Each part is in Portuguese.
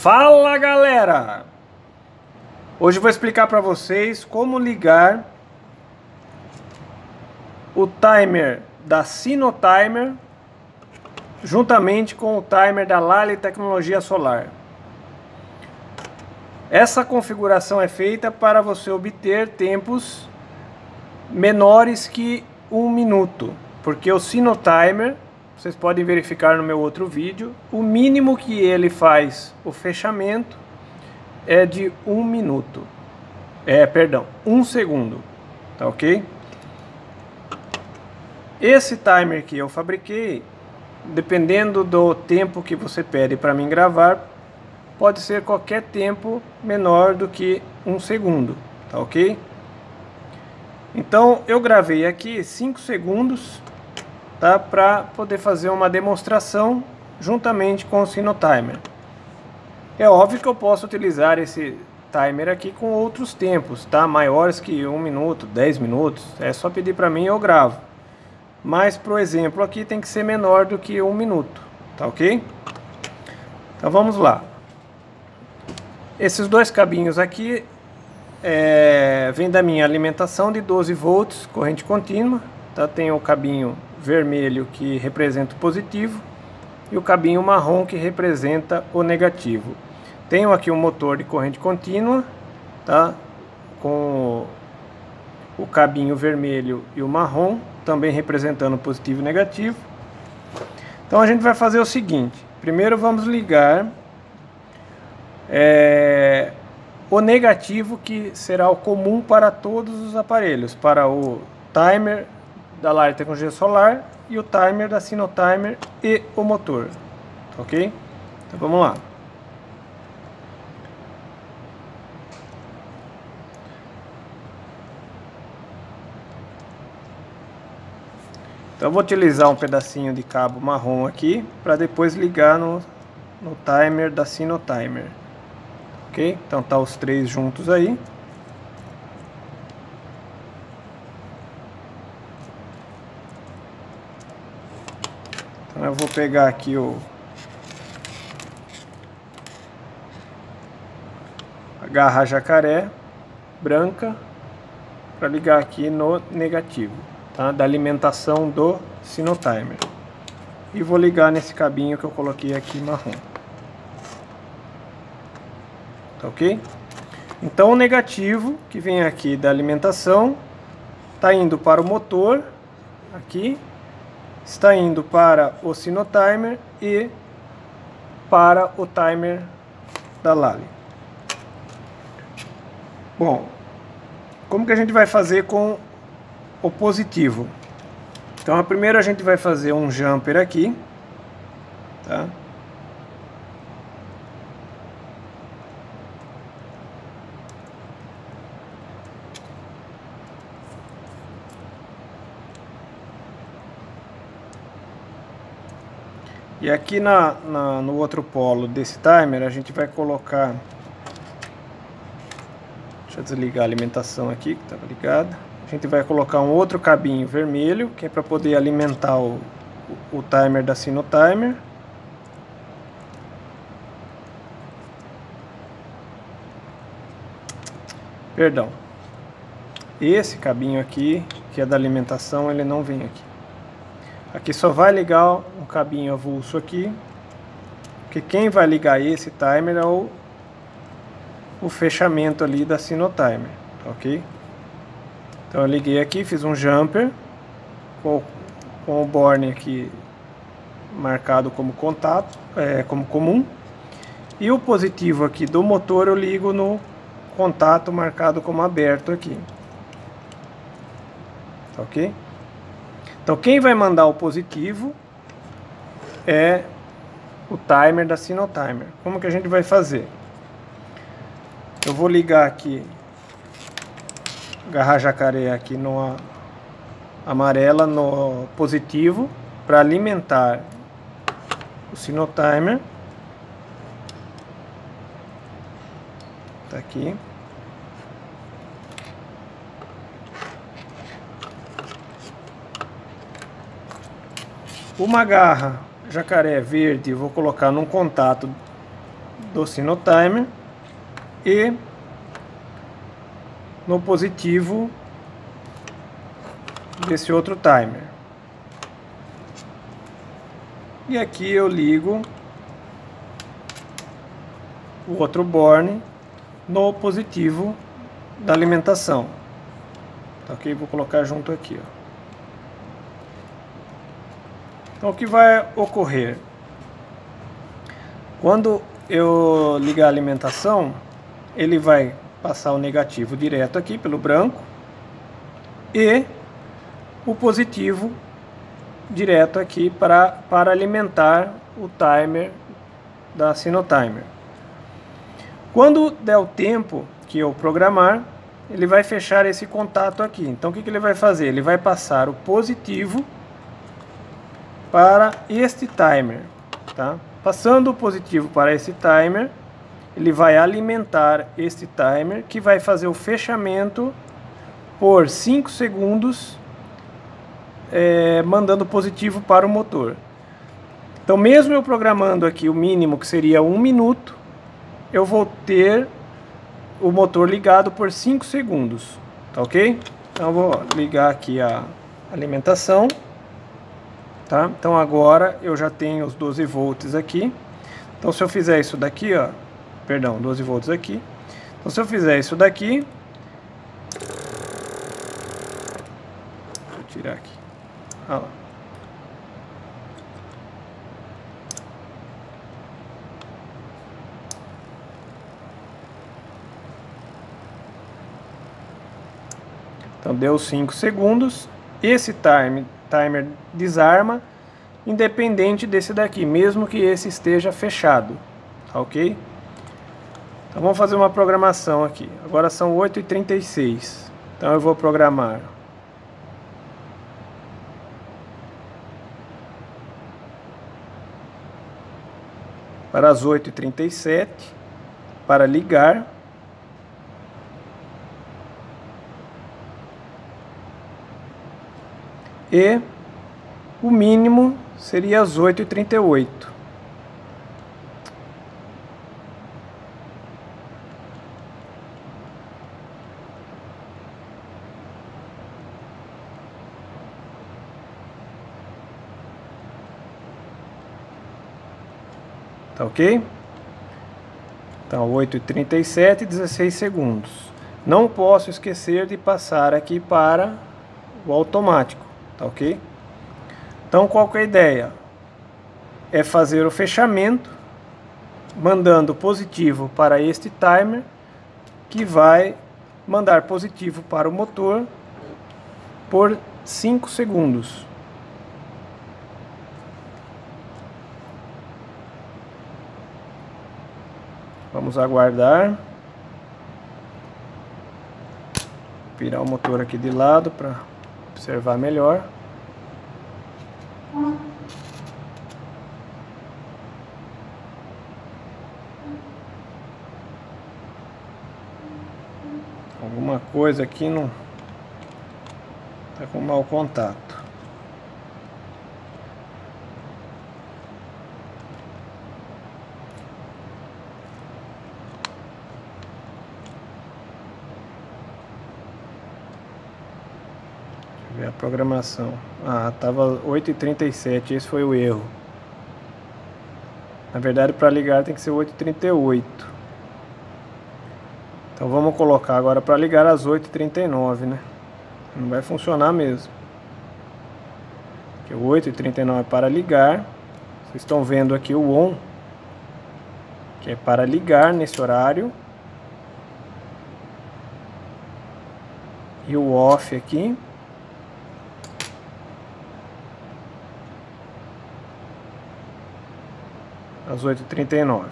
Fala galera! Hoje eu vou explicar para vocês como ligar o timer da Sinotimer juntamente com o timer da Lally Tecnologia Solar. Essa configuração é feita para você obter tempos menores que 1 minuto, porque o Sinotimer, vocês podem verificar no meu outro vídeo, o mínimo que ele faz o fechamento é de 1 minuto. Perdão, 1 segundo, tá ok? Esse timer que eu fabriquei, dependendo do tempo que você pede para mim gravar, pode ser qualquer tempo menor do que 1 segundo, tá ok? Então eu gravei aqui 5 segundos, tá, para poder fazer uma demonstração juntamente com o Sinotimer. É óbvio que eu posso utilizar esse timer aqui com outros tempos, tá, maiores que 1 minuto, 10 minutos, é só pedir para mim e eu gravo. Mas pro exemplo aqui tem que ser menor do que 1 minuto, tá ok? Então vamos lá. Esses dois cabinhos aqui vem da minha alimentação de 12 volts, corrente contínua, tá? Tem o cabinho vermelho que representa o positivo e o cabinho marrom que representa o negativo. Tenho aqui um motor de corrente contínua, tá? Com o cabinho vermelho e o marrom também representando positivo e negativo. Então a gente vai fazer o seguinte: primeiro vamos ligar o negativo, que será o comum para todos os aparelhos, para o timer da Lally Tecnologia Solar e o timer da Sinotimer e o motor, ok? Então vamos lá. Então eu vou utilizar um pedacinho de cabo marrom aqui para depois ligar no timer da Sinotimer, ok? Então tá os três juntos aí. Então eu vou pegar aqui a garra jacaré branca para ligar aqui no negativo, tá, da alimentação do Sinotimer, e vou ligar nesse cabinho que eu coloquei aqui marrom, tá ok? Então o negativo que vem aqui da alimentação está indo para o motor aqui, está indo para o Sinotimer e para o timer da Lally. Bom, como que a gente vai fazer com o positivo? Então primeiro a gente vai fazer um jumper aqui, tá? E aqui no outro polo desse timer a gente vai colocar, deixa eu desligar a alimentação aqui que estava ligada. A gente vai colocar um outro cabinho vermelho, que é para poder alimentar o timer da Sinotimer. Perdão. Esse cabinho aqui, que é da alimentação, ele não vem aqui. Aqui só vai ligar um cabinho avulso aqui, porque quem vai ligar esse timer é o fechamento ali da Sinotimer, ok? Então eu liguei aqui, fiz um jumper com o borne aqui marcado como contato, como comum, e o positivo aqui do motor eu ligo no contato marcado como aberto aqui, ok? Então quem vai mandar o positivo é o timer da Sinotimer. Como que a gente vai fazer? Eu vou ligar aqui garra jacaré aqui no amarela no positivo para alimentar o Sinotimer. Tá aqui. Uma garra jacaré verde eu vou colocar num contato do sino timer e no positivo desse outro timer. E aqui eu ligo o outro borne no positivo da alimentação. Tá, ok? Vou colocar junto aqui, ó. Então o que vai ocorrer? Quando eu ligar a alimentação, ele vai passar o negativo direto aqui pelo branco e o positivo direto aqui para alimentar o timer da sino timer. Quando der o tempo que eu programar, ele vai fechar esse contato aqui. Então o que ele vai fazer? Ele vai passar o positivo para este timer, tá? Passando o positivo para esse timer, ele vai alimentar este timer, que vai fazer o fechamento por 5 segundos, mandando positivo para o motor. Então, mesmo eu programando aqui o mínimo, que seria 1 minuto, eu vou ter o motor ligado por 5 segundos, tá ok? Então eu vou ligar aqui a alimentação. Tá? Então agora eu já tenho os 12 volts aqui. Então se eu fizer isso daqui, ó, perdão, 12 volts aqui. Então se eu fizer isso daqui, deixa eu tirar aqui. Olha lá. Então deu 5 segundos. Esse timer desarma, independente desse daqui, mesmo que esse esteja fechado, tá ok? Então vamos fazer uma programação aqui. Agora são 8h36, então eu vou programar para as 8h37 para ligar. E o mínimo seria às 8h38. Tá ok? Então 8h37, 16 segundos. Não posso esquecer de passar aqui para o automático. Tá ok? Então qual que é a ideia? É fazer o fechamento, mandando positivo para este timer, que vai mandar positivo para o motor por 5 segundos. Vamos aguardar. Virar o motor aqui de lado para observar melhor. Alguma coisa aqui não tá com mau contato. Ver a programação. Ah, tava 8h37, esse foi o erro. Na verdade, para ligar tem que ser 8h38. Então vamos colocar agora para ligar às 8h39, né? Não vai funcionar mesmo. Porque 8h39 é para ligar. Vocês estão vendo aqui o ON, que é para ligar nesse horário. E o OFF aqui às 8h39.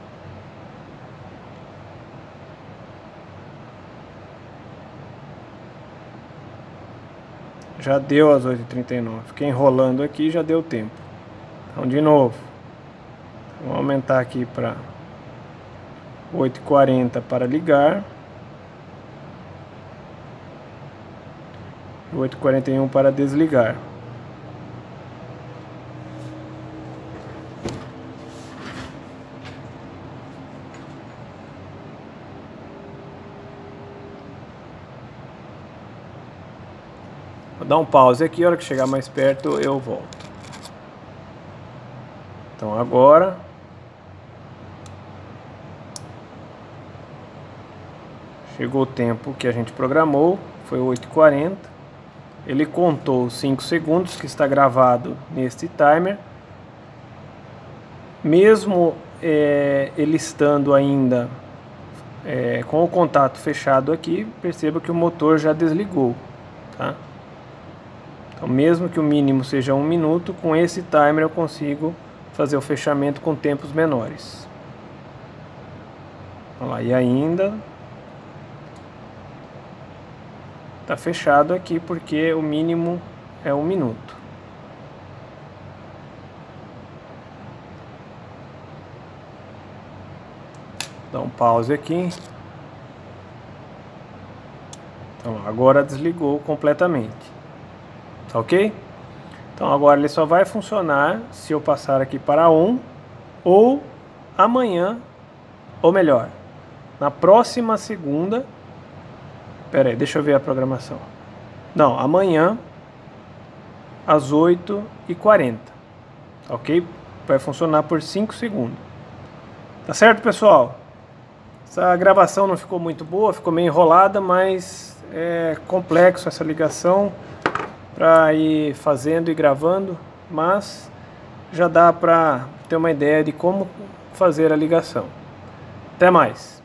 Já deu às 8h39. Fiquei enrolando aqui, já deu tempo. Então de novo. Vamos aumentar aqui para 8h40 para ligar. 8h41 para desligar. Vou dar um pause aqui, a hora que chegar mais perto eu volto. Então agora chegou o tempo que a gente programou, foi 8h40. Ele contou os 5 segundos que está gravado neste timer. Mesmo ele estando ainda com o contato fechado aqui, perceba que o motor já desligou, tá? Então, mesmo que o mínimo seja 1 minuto, com esse timer eu consigo fazer o fechamento com tempos menores. Olha lá, e ainda está fechado aqui porque o mínimo é 1 minuto. Dá um pause aqui. Então agora desligou completamente. Tá ok? Então agora ele só vai funcionar se eu passar aqui para on ou amanhã, ou melhor, na próxima segunda. Pera aí, deixa eu ver a programação. Não, amanhã às 8h40. Tá ok? Vai funcionar por 5 segundos. Tá certo, pessoal? Essa gravação não ficou muito boa, ficou meio enrolada, mas é complexo essa ligação para ir fazendo e gravando, mas já dá para ter uma ideia de como fazer a ligação. Até mais!